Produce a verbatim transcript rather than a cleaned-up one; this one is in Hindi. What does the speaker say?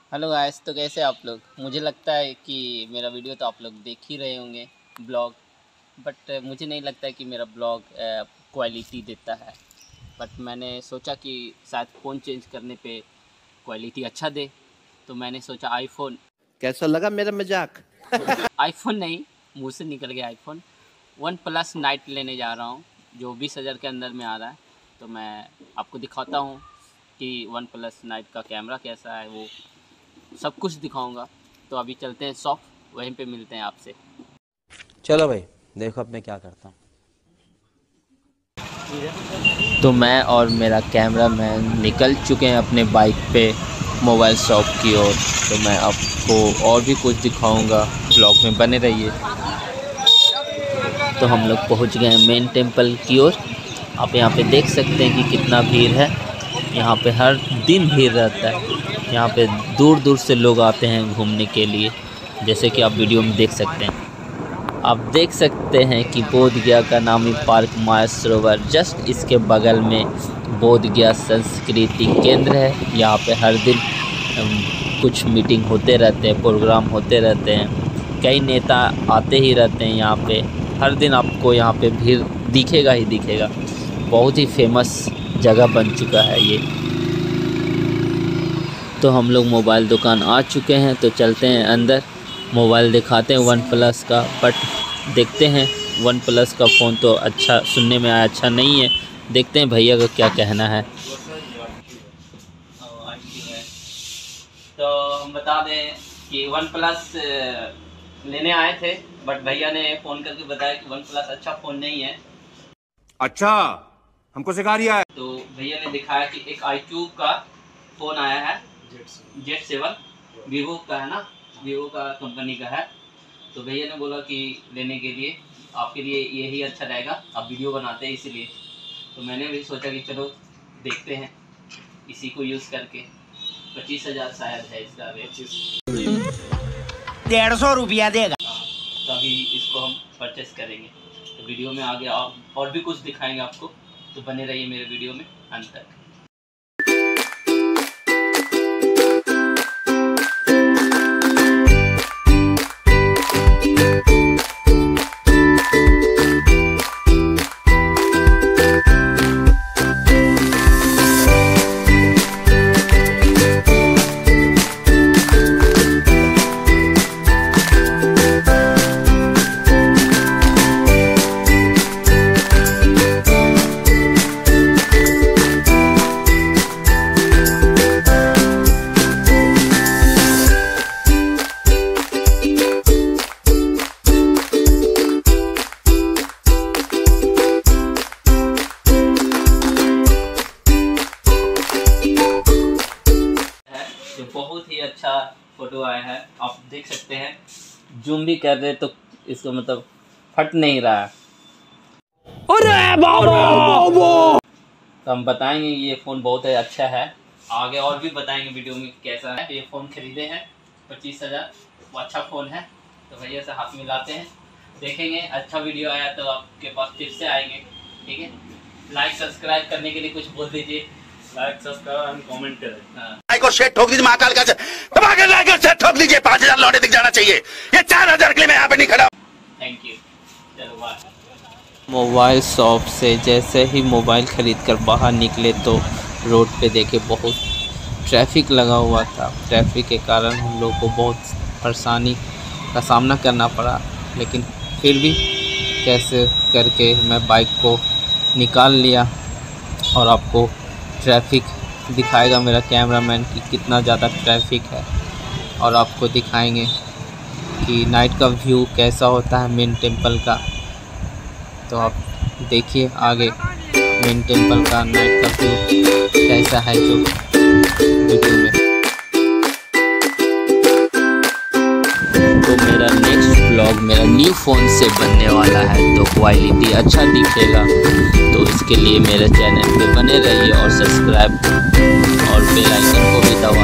हेलो गाइस, तो कैसे आप लोग। मुझे लगता है कि मेरा वीडियो तो आप लोग देख ही रहे होंगे, ब्लॉग। बट मुझे नहीं लगता है कि मेरा ब्लॉग क्वालिटी देता है। बट मैंने सोचा कि शायद फ़ोन चेंज करने पे क्वालिटी अच्छा दे, तो मैंने सोचा आईफोन। कैसा लगा मेरा मजाक? आईफोन नहीं, मुँह से निकल गया आईफोन। वन प्लस नाइट लेने जा रहा हूँ, जो बीस हज़ार के अंदर में आ रहा है। तो मैं आपको दिखाता हूँ कि वन प्लस नाइट का कैमरा कैसा है, वो सब कुछ दिखाऊंगा। तो अभी चलते हैं शॉप, वहीं पे मिलते हैं आपसे। चलो भाई, देखो अब मैं क्या करता हूँ। तो मैं और मेरा कैमरामैन निकल चुके हैं अपने बाइक पे मोबाइल शॉप की ओर। तो मैं आपको और भी कुछ दिखाऊंगा, ब्लॉग में बने रहिए। तो हम लोग पहुंच गए हैं मेन टेम्पल की ओर। आप यहाँ पे देख सकते हैं कि कितना भीड़ है। यहाँ पे हर दिन भीड़ रहता है। यहाँ पे दूर दूर से लोग आते हैं घूमने के लिए, जैसे कि आप वीडियो में देख सकते हैं। आप देख सकते हैं कि बोधगया का नामी पार्क माया सरोवर, जस्ट इसके बगल में बोधगया संस्कृति केंद्र है। यहाँ पे हर दिन कुछ मीटिंग होते रहते हैं, प्रोग्राम होते रहते हैं, कई नेता आते ही रहते हैं यहाँ पे। हर दिन आपको यहाँ पे भीड़ दिखेगा ही दिखेगा। बहुत ही फेमस जगह बन चुका है ये। तो हम लोग मोबाइल दुकान आ चुके हैं, तो चलते हैं अंदर, मोबाइल दिखाते हैं वन प्लस का। बट देखते हैं, वन प्लस का फ़ोन तो अच्छा सुनने में आया, अच्छा नहीं है। देखते हैं भैया का क्या कहना है। तो हम बता दें कि वन प्लस लेने आए थे, बट भैया ने फ़ोन करके बताया कि वन प्लस अच्छा फ़ोन नहीं है। अच्छा, हमको सिखा रिया है। तो भैया ने दिखाया कि एक आई क्यू का फ़ोन आया है, जेड सेवन, वीवो का है ना, वीवो का कंपनी का है। तो भैया ने बोला कि लेने के लिए आपके लिए यही अच्छा रहेगा, आप वीडियो बनाते हैं इसीलिए। तो मैंने भी सोचा कि चलो देखते हैं इसी को यूज़ करके। पच्चीस हज़ार शायद है इसका रेट, डेढ़ सौ रुपया देगा। तो अभी इसको हम परचेस करेंगे। तो वीडियो में आगे आप और भी कुछ दिखाएंगे आपको, तो बने रहिए मेरे वीडियो में अंत तक। बहुत ही अच्छा फोटो आया है, आप देख सकते हैं। जूम भी कर रहे तो इसको मतलब फट नहीं रहा है। अरे बाबा! तो हम बताएंगे ये फ़ोन बहुत ही अच्छा है। आगे और भी बताएंगे वीडियो में कैसा है। ये फ़ोन खरीदे हैं पच्चीस हज़ार, वो अच्छा फ़ोन है। तो भैया से हाथ मिलाते हैं, देखेंगे अच्छा वीडियो आया तो आपके पास फिर से आएंगे। ठीक है, लाइक सब्सक्राइब करने के लिए कुछ बोल दीजिए। लाइक सब्सक्राइब एंड कमेंट करें। हाँ, लाइक और शेयर ठोक दीजिए, महाकाल का दबा के लाइक और शेयर ठोक दीजिए। पाँच हजार लौटे दिख जाना चाहिए। ये चार हजार के लिए मैं यहाँ पे नहीं खड़ा। Thank you. चलो बाय। मोबाइल शॉप से जैसे ही मोबाइल ख़रीद कर बाहर निकले तो रोड पे देखे बहुत ट्रैफिक लगा हुआ था। ट्रैफिक के कारण हम लोग को बहुत परेशानी का सामना करना पड़ा, लेकिन फिर भी कैसे करके मैं बाइक को निकाल लिया। और आपको ट्रैफिक दिखाएगा मेरा कैमरामैन कि कितना ज़्यादा ट्रैफिक है, और आपको दिखाएंगे कि नाइट का व्यू कैसा होता है मेन टेम्पल का। तो आप देखिए आगे मेन टेम्पल का नाइट का व्यू कैसा है जो वीडियो में। तो मेरा नेक्स्ट ब्लॉग मेरा न्यू फ़ोन से बनने वाला है, तो क्वालिटी अच्छा दिखेगा। तो इसके लिए मेरे चैनल पे बने रहिए और सब्सक्राइब और बेल आइकन को भी दबाइए।